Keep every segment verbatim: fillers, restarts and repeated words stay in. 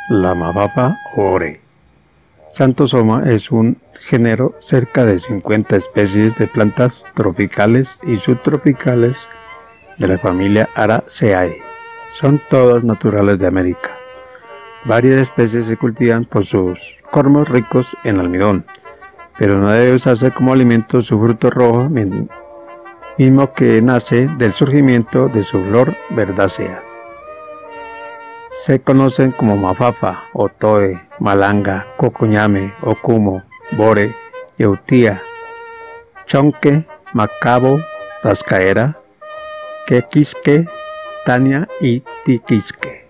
la mafafa o ore. Xanthosoma es un género cerca de cincuenta especies de plantas tropicales y subtropicales de la familia Araceae. Son todas naturales de América. Varias especies se cultivan por sus cormos ricos en almidón, pero no debe usarse como alimento su fruto rojo, mismo que nace del surgimiento de su flor verdácea. Se conocen como mafafa, otoe, malanga, cocoñame, ocumo, bore, eutía, chonque, macabo, rascaera, quequisque, tania y tiquisque.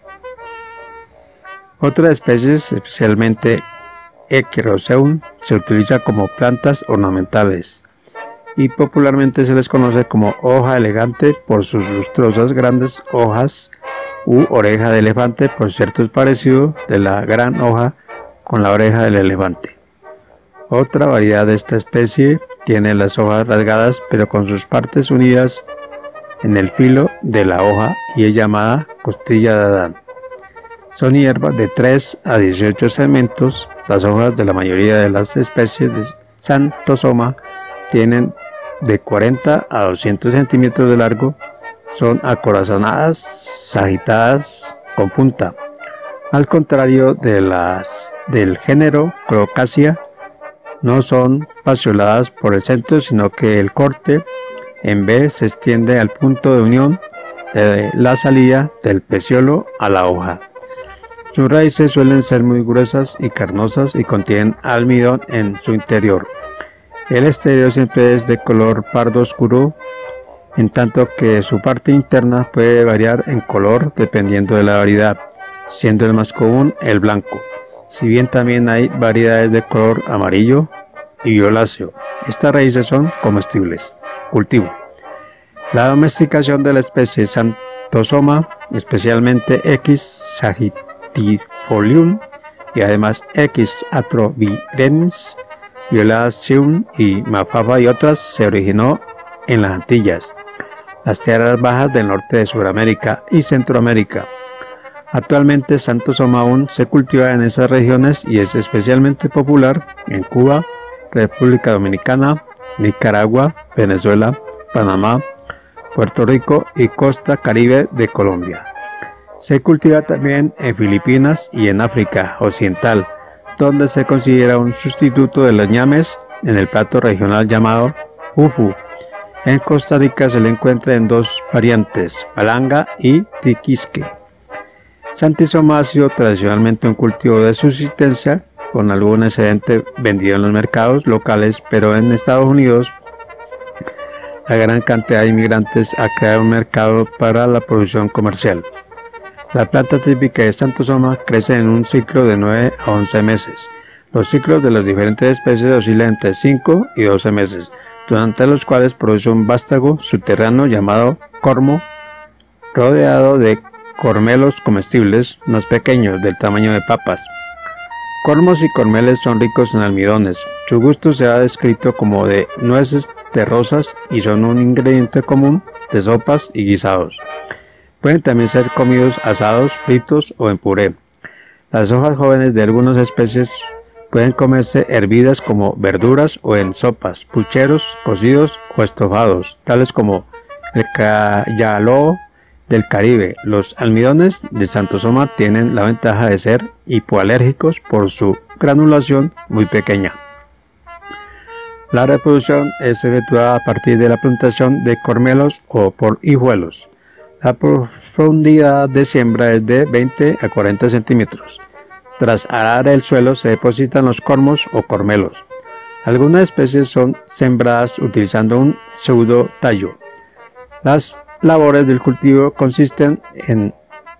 Otras especies, especialmente Echiroseum, se utiliza como plantas ornamentales y popularmente se les conoce como hoja elegante por sus lustrosas grandes hojas u oreja de elefante por cierto parecido de la gran hoja con la oreja del elefante. Otra variedad de esta especie tiene las hojas rasgadas pero con sus partes unidas en el filo de la hoja y es llamada costilla de Adán. Son hierbas de tres a dieciocho segmentos. Las hojas de la mayoría de las especies de Xanthosoma tienen de cuarenta a doscientos centímetros de largo. Son acorazonadas, sagitadas, con punta. Al contrario de las del género Colocasia, no son pecioladas por el centro, sino que el corte en B se extiende al punto de unión de la salida del peciolo a la hoja. Sus raíces suelen ser muy gruesas y carnosas y contienen almidón en su interior. El exterior siempre es de color pardo oscuro, en tanto que su parte interna puede variar en color dependiendo de la variedad, siendo el más común el blanco, si bien también hay variedades de color amarillo y violáceo. Estas raíces son comestibles. Cultivo. La domesticación de la especie Xanthosoma, especialmente X sagittifolium y además X atrovirens, violaceum y mafafa y otras, se originó en las Antillas, las tierras bajas del norte de Sudamérica y Centroamérica. Actualmente Xanthosoma aún se cultiva en esas regiones y es especialmente popular en Cuba, República Dominicana, Nicaragua, Venezuela, Panamá, Puerto Rico y costa caribe de Colombia. Se cultiva también en Filipinas y en África Occidental, donde se considera un sustituto de los ñames en el plato regional llamado fufu. En Costa Rica se le encuentra en dos variantes, malanga y tiquisque. Xanthosoma ha sido tradicionalmente un cultivo de subsistencia, con algún excedente vendido en los mercados locales, pero en Estados Unidos la gran cantidad de inmigrantes ha creado un mercado para la producción comercial. La planta típica de Xanthosoma crece en un ciclo de nueve a once meses. Los ciclos de las diferentes especies oscilan entre cinco y doce meses, durante los cuales produce un vástago subterráneo llamado cormo, rodeado de cormelos comestibles más pequeños, del tamaño de papas. Cormos y cormeles son ricos en almidones. Su gusto se ha descrito como de nueces terrosas y son un ingrediente común de sopas y guisados. Pueden también ser comidos asados, fritos o en puré. Las hojas jóvenes de algunas especies pueden comerse hervidas como verduras o en sopas, pucheros, cocidos o estofados, tales como el cayaló del Caribe. Los almidones de Xanthosoma tienen la ventaja de ser hipoalérgicos por su granulación muy pequeña. La reproducción es efectuada a partir de la plantación de cormelos o por hijuelos. La profundidad de siembra es de veinte a cuarenta centímetros. Tras arar el suelo se depositan los cormos o cormelos. Algunas especies son sembradas utilizando un pseudo tallo. Las labores del cultivo consisten en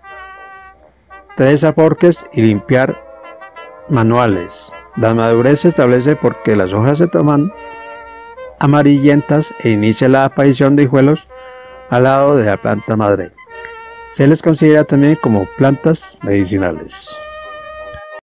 tres aporques y limpiar manuales. La madurez se establece porque las hojas se toman amarillentas e inicia la aparición de hijuelos al lado de la planta madre. Se les considera también como plantas medicinales.